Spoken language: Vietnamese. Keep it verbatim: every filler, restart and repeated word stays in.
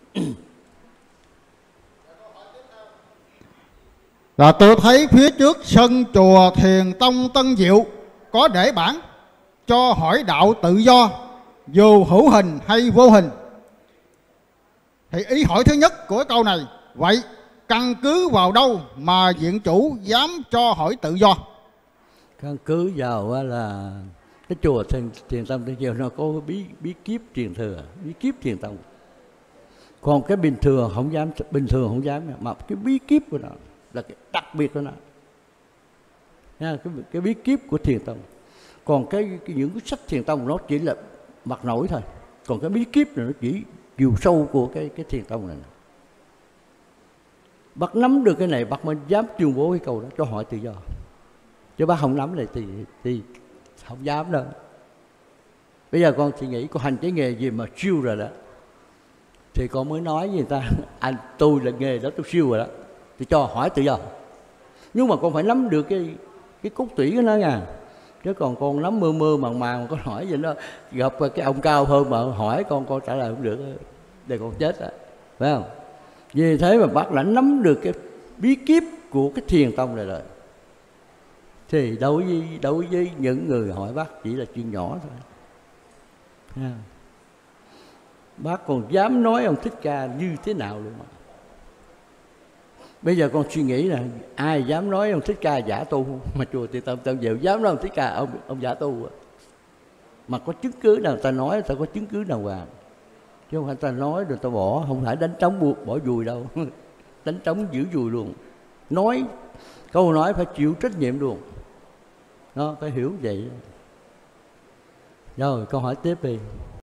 Là tôi thấy phía trước sân chùa Thiền Tông Tân Diệu có để bảng cho hỏi đạo tự do, dù hữu hình hay vô hình. Thì ý hỏi thứ nhất của câu này, vậy căn cứ vào đâu mà viện chủ dám cho hỏi tự do? Căn cứ vào là cái chùa Thiền, Thiền Tông Tân Diệu nó có bí bí kíp truyền thừa, bí kíp Thiền Tông. Còn cái bình thường không dám, bình thường không dám, mà cái bí kíp của nó là cái đặc biệt của nó, cái, cái bí kíp của Thiền Tông. Còn cái, cái những cái sách Thiền Tông nó chỉ là mặt nổi thôi, còn cái bí kíp này nó chỉ chiều sâu của cái cái Thiền Tông này. Bác nắm được cái này, bác mới dám tuyên bố cái câu đó cho hỏi tự do. Chứ bác không nắm này thì thì không dám đâu. Bây giờ con suy nghĩ con hành cái nghề gì mà siêu rồi đó, thì con mới nói với người ta anh tôi là nghề đó, tôi siêu rồi đó, thì cho hỏi tự do. Nhưng mà con phải nắm được cái cái cốt tủy của nó nha. Chứ còn con nắm mơ mơ màng màng con hỏi gì đó, gặp cái ông cao hơn mà hỏi con con trả lời không được, để con chết đó, phải không? Vì thế mà bác đã nắm được cái bí kíp của cái Thiền Tông này rồi, thì đối với đối với những người hỏi bác chỉ là chuyện nhỏ thôi. Yeah. Bác còn dám nói ông Thích Ca như thế nào luôn mà. Bây giờ con suy nghĩ là ai dám nói ông Thích Ca giả tu không? Mà chùa Thiền Tông Tân Diệu dám nói ông Thích Ca ông ông giả tu à? Mà có chứng cứ nào ta nói, ta có chứng cứ nào vào, chứ không phải ta nói rồi ta bỏ, không phải đánh trống buộc bỏ dùi đâu. Đánh trống giữ dùi luôn. Nói câu nói phải chịu trách nhiệm luôn, nó phải hiểu vậy. Rồi câu hỏi tiếp đi.